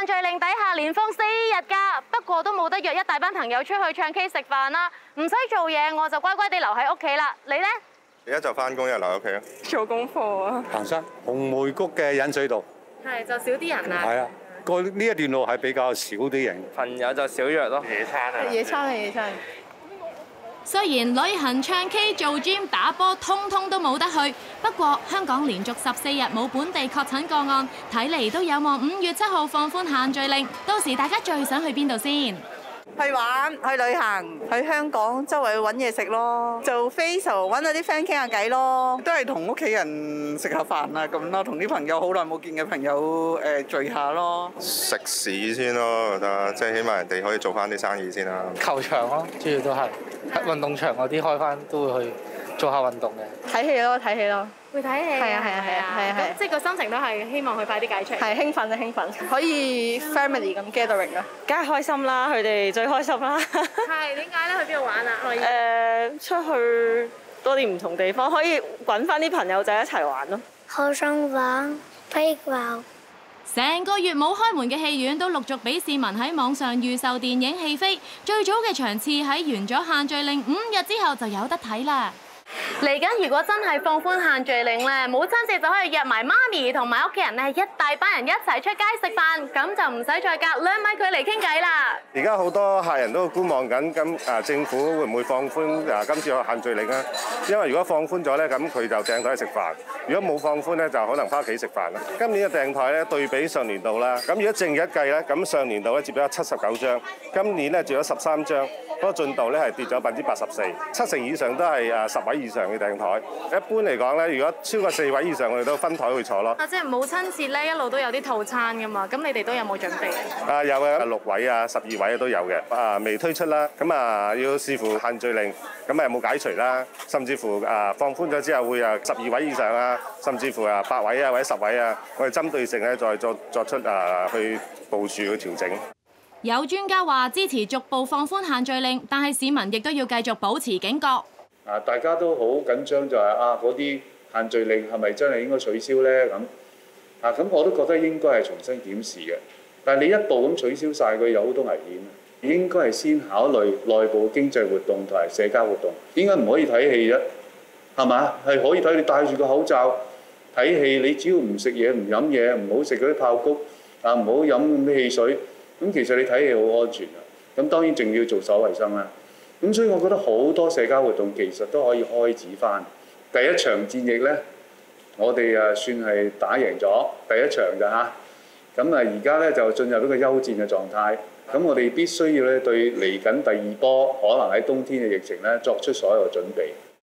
限聚令底下連放4日假，不過都冇得約一大班朋友出去唱 K 食飯啦，唔使做嘢我就乖乖地留喺屋企啦。你呢？ 而家就翻工，又留喺屋企咯。 做功課啊！ 行山，紅梅谷嘅引水道。 係就少啲人啦。 係啊，呢一段路係比較少啲人。 朋友就少約咯。野餐啊！ 野餐係野餐。 雖然旅行、唱 K、做 gym、打波，通通都冇得去。不過香港連續14日冇本地確診個案，睇嚟都有望5月7號放寬限聚令。到時大家最想去邊度先？ 去玩、去旅行、去香港周圍去揾嘢食咯，做 facial 揾下啲 friend 傾下偈咯，都係同屋企人食下飯啊咁咯，同啲朋友好耐冇見嘅朋友聚下咯。 食肆先咯，覺得即係起碼人哋可以做翻啲生意先啦。 球場咯，主要都係運動場嗰啲開翻都會去做下運動嘅。 睇戲咯，睇戲咯。 會睇戲。係啊。咁即係個心情都係希望佢快啲解除。係興奮啊興奮， 可以 family 咁 gathering 啊，梗係開心啦，佢哋最開心啦。 係點解咧？去邊度玩啊？可以出去多啲唔同地方，可以揾翻啲朋友仔一齊玩咯。 好想玩飛球。 成個月冇開門嘅戲院都陸續俾市民喺網上預售電影戲飛，最早嘅場次喺完咗限聚令5日之後就有得睇啦。 嚟緊如果真係放寬限聚令咧，母親節就可以約埋媽咪同埋屋企人咧，一大班人一齊出街食飯，咁就唔使再隔2米距離傾偈啦。 而家好多客人都觀望緊，咁政府會唔會放寬今次嘅限聚令啊？因為如果放寬咗咧，咁佢就訂台食飯；如果冇放寬咧，就可能翻屋企食飯啦。今年嘅訂台咧對比上年度啦，咁如果正日計咧，咁上年度咧接咗79張，今年咧接咗13張。嗰個進度咧係跌咗84%，七成以上都係10位以上嘅訂台。一般嚟講咧，如果超過4位以上，我哋都分台去坐咯。 即係母親節咧，一路都有啲套餐噶嘛，咁你哋都有冇準備啊？ 有嘅，6位啊、12位都有嘅。未推出啦，咁要視乎限聚令，咁有冇解除啦，甚至乎放寬咗之後會12位以上啊，甚至乎8位啊或者10位啊，我哋針對性咧再作出去部署去調整。 有專家話支持逐步放寬限聚令，但係市民亦都要繼續保持警覺。 大家都好緊張就係嗰啲限聚令係咪真係應該取消呢？咁我都覺得應該係重新檢視嘅。但係你一步咁取消晒佢，有好多危險。應該係先考慮內部經濟活動同埋社交活動。點解唔可以睇戲啫？係嘛？係可以睇，你戴住個口罩睇戲，你只要唔食嘢、唔飲嘢，唔好食嗰啲爆谷，唔好飲咁啲汽水。咁其實你睇戲好安全啊！咁當然仲要做手衞生啦。咁所以我覺得好多社交活動其實都可以開始翻。第一場戰役呢，我哋算係打贏咗第一場咋嚇。咁而家呢，就進入一個休戰嘅狀態。咁我哋必須要咧對嚟緊第2波可能喺冬天嘅疫情呢作出所有準備。